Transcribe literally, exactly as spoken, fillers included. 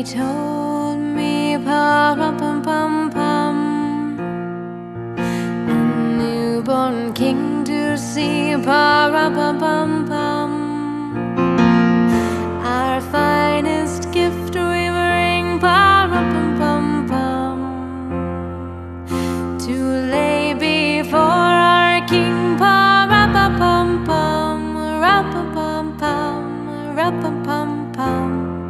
told me, pa rum pum pum pum, a newborn king to see, pa rum pum pum pum. Our finest gift we bring, pa rum pum pum pum, to lay before our king, pa rum pum pum pum, rum pum pum pum, rum pum pum pum.